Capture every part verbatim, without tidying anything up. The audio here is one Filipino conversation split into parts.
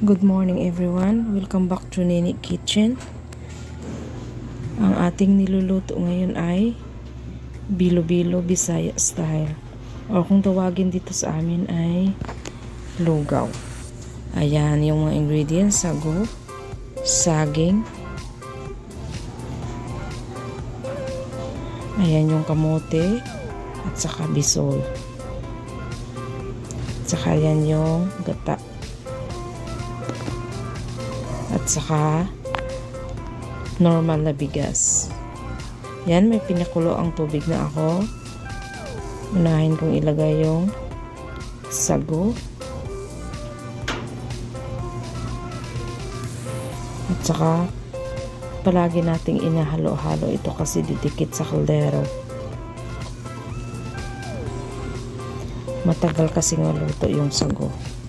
Good morning everyone. Welcome back to Nini Kitchen. Ang ating niluluto ngayon ay bilo-bilo Bisaya style. O kung tawagin dito sa amin ay lugaw. Ayan yung mga ingredients: sago, saging, ayan yung kamote, at saka bisol. At saka yan yung gata. At saka normal na bigas. Yan, may pinakulo ang tubig na ako. Unahin kong ilagay yung sago. At saka palagi nating inahalo-halo ito kasi didikit sa kaldero. Matagal kasi maluto yung sago.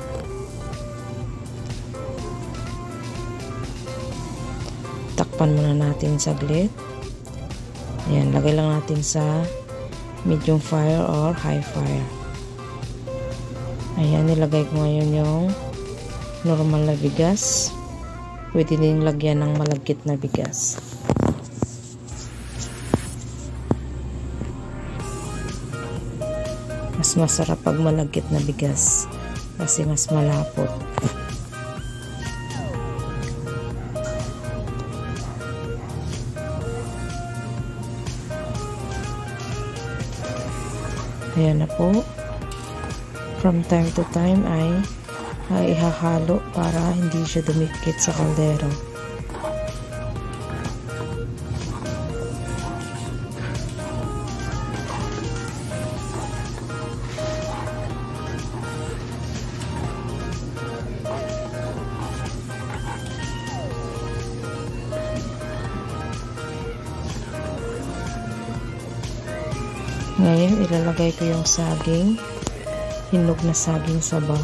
Takpan muna natin saglit. Ayan, lagay lang natin sa medium fire or high fire. Ayan, nilagay ko ngayon yung normal na bigas. Pwede din lagyan ng malagkit na bigas. Mas masarap pag malagkit na bigas kasi mas malapot. Ayan na po. From time to time ay, ay ihahalo para hindi siya dumikit sa kaldero. Ngayon, ilalagay ko yung saging, hinog na saging saba.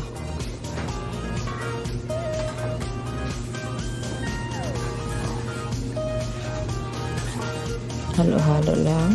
Halo-halo lang.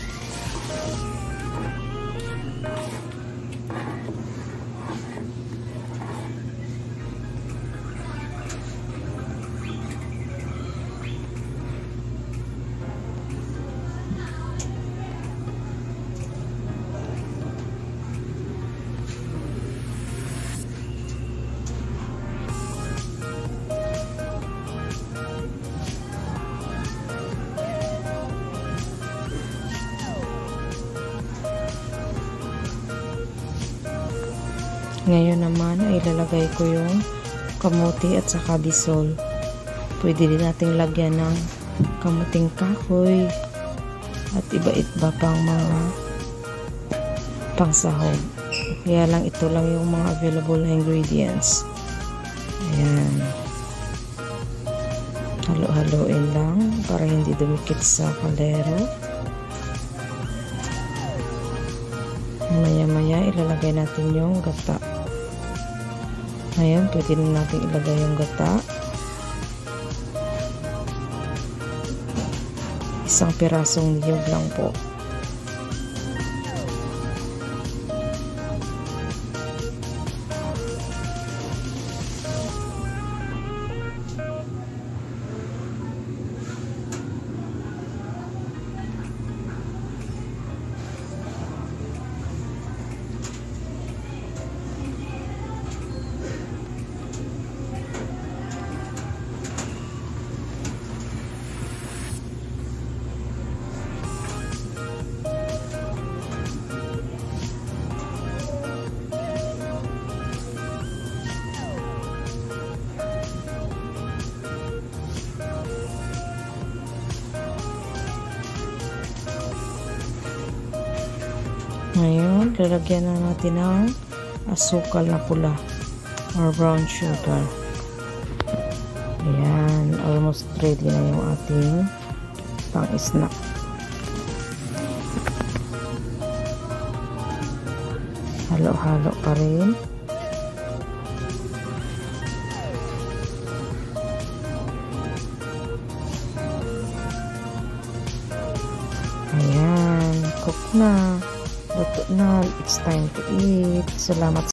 Ngayon naman ay ilalagay ko yung kamote at saka bisol. Pwede din nating lagyan ng kamuting kahoy at iba-iba pang mga pangsahog. Kaya lang ito lang yung mga available na ingredients. Ayan. Halo-haloin lang para hindi dumikit sa kaldero. Maya-maya ilalagay natin yung gata. Ayan, pwede na natin ilagay yung gata. Isang pirasong niyog lang po. Ngayon, lalagyan na natin ng asukal na pula or brown sugar. Ayan, almost ready na yung ating pang-snack. Halo-halo pa rin. Ayan, cook na. Luto na. It's time to eat. Salamat.